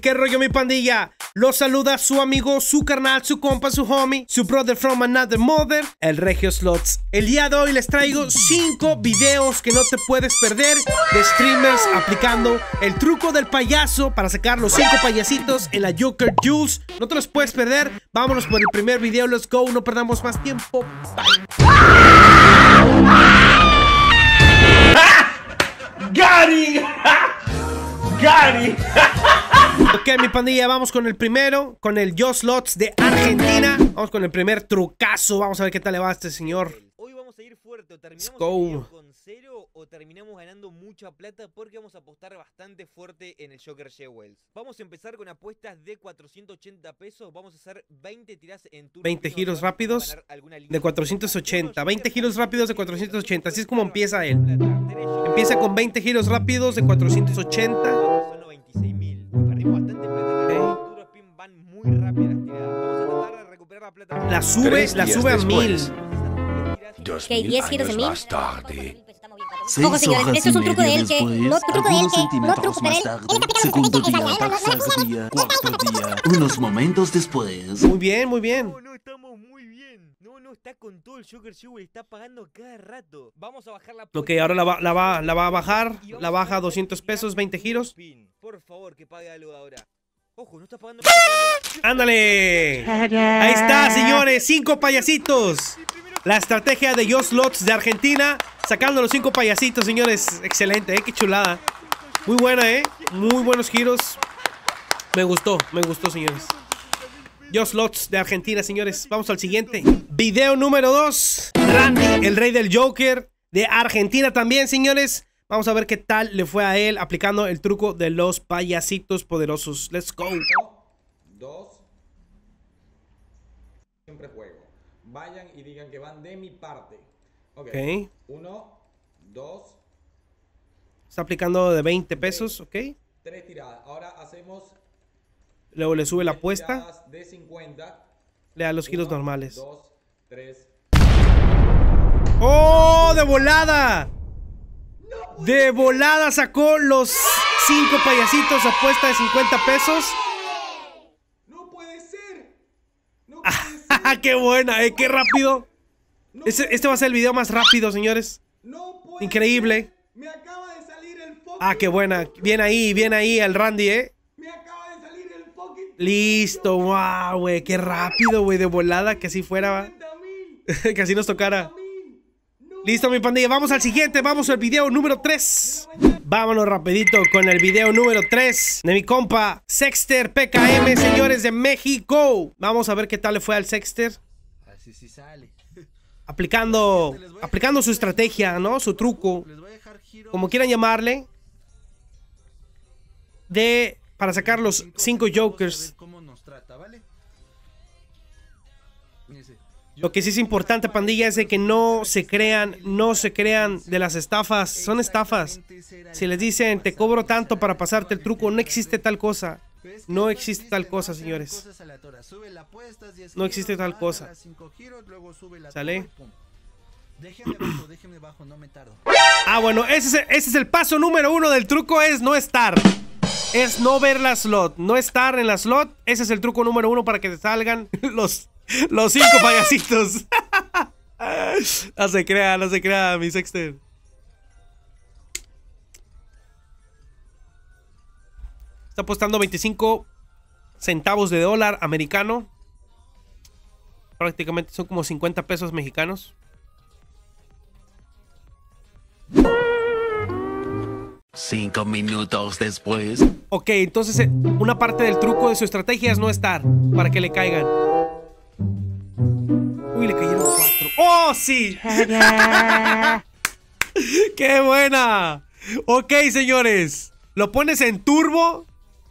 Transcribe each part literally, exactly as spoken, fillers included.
¿Qué rollo, mi pandilla? Los saluda su amigo, su carnal, su compa, su homie, su brother from another mother, el Regio Slots. El día de hoy les traigo cinco videos que no te puedes perder de streamers aplicando el truco del payaso para sacar los cinco payasitos en la Joker Jules. No te los puedes perder. Vámonos por el primer video. Let's go. No perdamos más tiempo. Bye. ¡Gary! ¡Gary! Ok, mi pandilla, vamos con el primero, con el YoSlots de Argentina. Vamos con el primer trucazo. Vamos a ver qué tal le va a este señor. Hoy vamos a ir fuerte, o terminamos Let's go. el video con cero o terminamos ganando mucha plata porque vamos a apostar bastante fuerte en el Joker Jewels. Vamos a empezar con apuestas de cuatrocientos ochenta pesos, vamos a hacer veinte tiras en turno. veinte giros rápidos de cuatrocientos ochenta. veinte giros rápidos de cuatrocientos ochenta. Así es como empieza él. Empieza con veinte giros rápidos de cuatrocientos ochenta. Son noventa y seis mil. Perdimos bastante plata. Okay. Los turnos pin van muy rápido las tiradas. Vamos a tratar de recuperar la plata. La sube, la sube a mil. Dos Ok, diez giros en mil. más tarde. Ojo, señores, esto es un truco de él que... No, truco de él que... No, truco, pero él... Segundo día, tercer día, cuarto día, unos momentos después. Muy bien, muy bien. No, no, estamos muy bien. No, no, está con todo el Joker Jewel, está pagando cada rato. Vamos a bajar la... Ok, ahora la va, la va, la va a bajar. La baja a doscientos pesos, veinte giros. Por favor, que pague algo ahora. Ojo, no está pagando... ¡Ándale! Ahí está, señores, cinco payasitos. La estrategia de YoSlots de Argentina, sacando los cinco payasitos, señores. Excelente, ¿eh? Qué chulada. Muy buena, ¿eh? Muy buenos giros. Me gustó, me gustó, señores. YoSlots de Argentina, señores. Vamos al siguiente. Video número dos. Randy, el rey del Joker de Argentina también, señores. Vamos a ver qué tal le fue a él aplicando el truco de los payasitos poderosos. Let's go. Dos. Siempre juego. Vayan y digan que van de mi parte. Ok. Ok. Uno, dos, Está aplicando de veinte pesos, ok. tres tiradas. Ahora hacemos... Luego le sube la tres apuesta. tiradas de cincuenta. Le da los giros Uno, normales. Dos, tres. ¡Oh! ¡De volada! De volada sacó los cinco payasitos. Apuesta de cincuenta pesos. No puede ser. No puede ser. ¡Qué buena! ¿Eh? ¡Qué rápido! No Este, puede este va a ser el video más rápido, señores. No puede Increíble. ser. Me acaba de salir el fucking... Ah, qué buena. Bien ahí, bien ahí el Randy, ¿eh? Me acaba de salir el fucking... Listo. ¡Wow, güey! ¡Qué rápido, güey! De volada, que así fuera. cincuenta mil. Que así nos tocara. No. Listo, mi pandilla. Vamos al siguiente. Vamos al video número tres. Vámonos rapidito con el video número tres de mi compa Sexter P K M, señores de México. Vamos a ver qué tal le fue al Sexter. Así sí sale. Aplicando, aplicando su estrategia, ¿no? Su truco, Les voy a dejar giros. como quieran llamarle, de para sacar los cinco Jokers. ¿Cómo nos trata, vale? Fíjense. Lo que sí es importante, pandilla, es de que no se crean, no se crean de las estafas. Son estafas. Si les dicen, te cobro tanto para pasarte el truco, no existe tal cosa. No existe tal cosa, señores. No existe tal cosa. ¿Sale? Déjenme bajo, déjenme bajo, no me tardo. Ah, bueno, ese es, ese es el paso número uno del truco, es no estar. Es no ver la slot, no estar en la slot. Ese es el truco número uno para que te salgan los, los cinco payasitos. No se crea, no se crea, mi Sexter. Está apostando veinticinco centavos de dólar americano. Prácticamente son como cincuenta pesos mexicanos. Cinco minutos después. Ok, entonces eh, una parte del truco de su estrategia es no estar para que le caigan. Uy, le cayeron cuatro. ¡Oh, sí! ¡Qué buena! Ok, señores. Lo pones en turbo.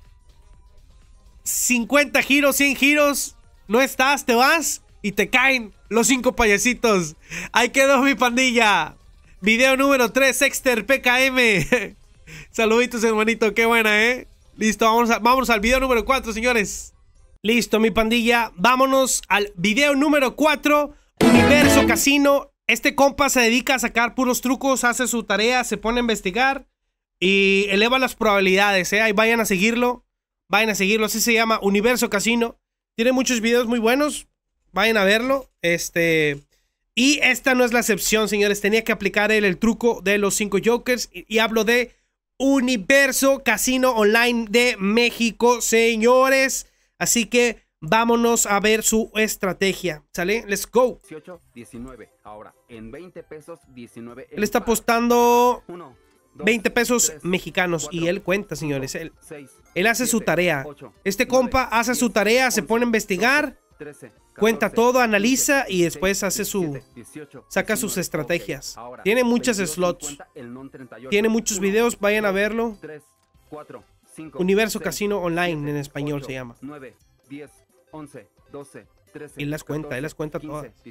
cincuenta giros, cien giros. No estás, te vas y te caen los cinco payasitos. Ahí quedó mi pandilla. Video número tres, Sexter P K M. Saluditos, hermanito, qué buena, ¿eh? Listo, vamos, a, vámonos al video número cuatro, señores. Listo, mi pandilla. Vámonos al video número cuatro. Universo Casino. Este compa se dedica a sacar puros trucos, hace su tarea, se pone a investigar y eleva las probabilidades, ¿eh? Ahí vayan a seguirlo Vayan a seguirlo, así se llama Universo Casino. Tiene muchos videos muy buenos. Vayan a verlo. Este... Y esta no es la excepción, señores. Tenía que aplicar él el truco de los cinco Jokers. Y, y hablo de Universo Casino Online de México, señores. Así que vámonos a ver su estrategia. ¿Sale? Let's go. dieciocho, diecinueve. Ahora, en veinte pesos, diecinueve. Él está apostando uno, dos, veinte pesos tres, mexicanos. cuatro, y él cuenta, señores. Él, seis, él hace siete, su tarea. ocho, Este nueve, compa hace diez, su tarea, se once, pone a investigar. doce, trece, Cuenta catorce, todo, analiza quince, y después hace su... diecisiete, dieciocho, saca sus diecinueve. estrategias. Ok, ahora, Tiene muchas veintidós slots. cincuenta, el non treinta y ocho. Tiene muchos uno, videos, vayan a dos, verlo. tres, cuatro, cinco, Universo seis, Casino Online siete, en español ocho, se llama. nueve, diez, once, doce, trece, Y las cuenta, él las cuenta quince, todas.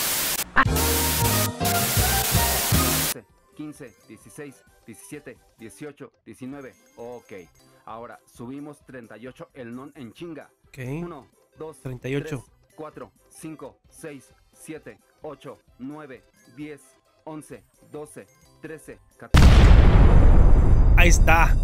quince, dieciséis, diecisiete, dieciocho, diecinueve. Ok. Ahora subimos treinta y ocho el non en chinga. Ok. uno, dos, treinta y ocho. tres, cuatro, cinco, seis, siete, ocho, nueve, diez, once, doce, trece, catorce. Ahí está.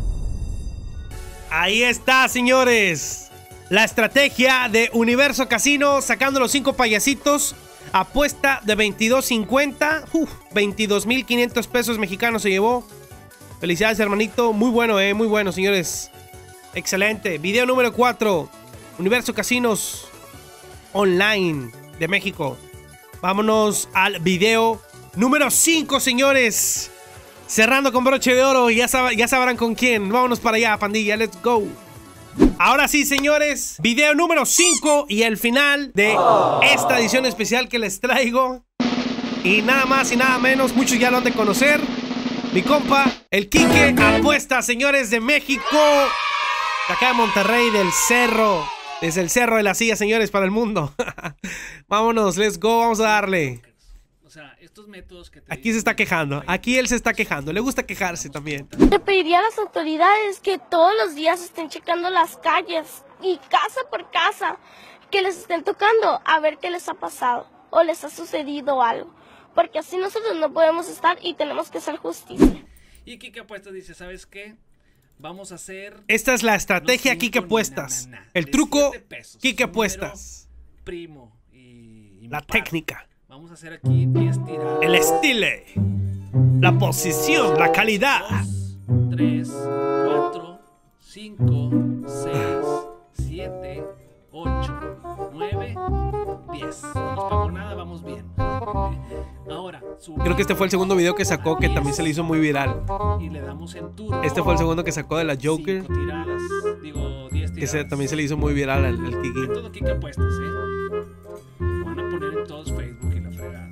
Ahí está, señores. La estrategia de Universo Casino, sacando los cinco payasitos. Apuesta de veintidós cincuenta. Uf, veintidós mil quinientos pesos mexicanos se llevó. Felicidades, hermanito. Muy bueno, eh. Muy bueno, señores. Excelente. Video número cuatro. Universo Casinos Online de México. Vámonos al video número cinco, señores. Cerrando con broche de oro. Ya, sab ya sabrán con quién. Vámonos para allá, pandilla. Let's go. Ahora sí, señores, video número cinco y el final de esta edición especial que les traigo. Y nada más y nada menos, muchos ya lo han de conocer. Mi compa, el Quique Apuesta, señores, de México. De acá de Monterrey, del cerro. Desde el cerro de la silla, señores, para el mundo. Vámonos, let's go, vamos a darle. O sea, estos métodos que te Aquí se está quejando, aquí él se está quejando. Le gusta quejarse también. Le pediría a las autoridades que todos los días estén checando las calles y casa por casa, que les estén tocando a ver qué les ha pasado o les ha sucedido algo, porque así nosotros no podemos estar y tenemos que hacer justicia. Y Quique Apuestas dice, ¿sabes qué? Vamos a hacer... Esta es la estrategia no Quique cinco, Apuestas. na, na, na, El de truco siete pesos, Quique número Apuestas. Primo y, y La mi par. técnica. Vamos a hacer aquí diez tiradas. El estilo. La posición, la calidad. dos, tres, cuatro, cinco, seis, siete, ocho, nueve, diez. No nos pagó nada, vamos bien. Ahora, Creo que este fue el segundo video que sacó que también se le hizo muy viral. y le damos en turno. Este fue el segundo que sacó de la Joker. Cinco tiradas, digo diez Que tiradas. se, también se le hizo muy viral al, al Kiki. En todo Quique Apuestas, ¿eh? Lo van a poner en todos Facebook y la fregada.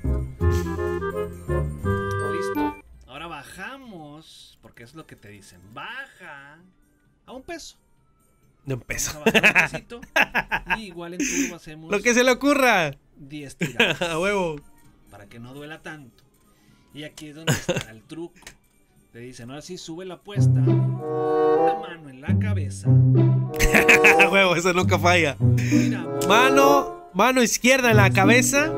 Listo. Ahora bajamos, porque es lo que te dicen. Baja a un peso. De un peso. Vamos a bajar un pesito. Y igual en turbo hacemos Lo que se le ocurra. diez tiradas. A huevo. Para que no duela tanto. Y aquí es donde está el truco. Te dicen, ahora sí, sube la apuesta. La mano en la cabeza. A huevo, eso nunca falla. Giramos. Mano, mano izquierda en la cabeza.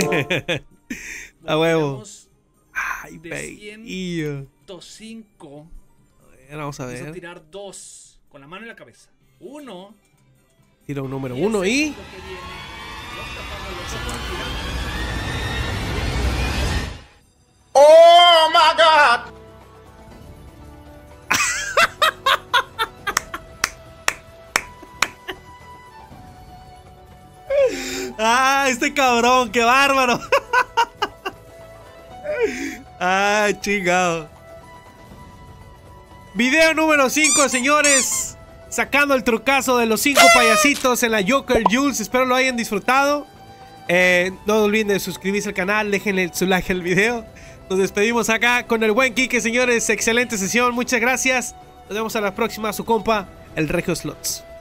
A huevo. Movemos Ay, de bello. ciento cinco. Vamos a Vamos a ver. tirar dos con la mano en la cabeza. Uno. Tira un número y el uno y. segundo que viene, nos tapamos los ojos, tiramos. Oh my God. ¡Ah, este cabrón! ¡Qué bárbaro! ¡Ah, chingado! Video número cinco, señores. Sacando el trucazo de los cinco payasitos en la Joker Jules. Espero lo hayan disfrutado. Eh, no olviden de suscribirse al canal. Déjenle su like al video. Nos despedimos acá con el buen Quique, señores. Excelente sesión. Muchas gracias. Nos vemos a la próxima. Su compa, el Regio Slots.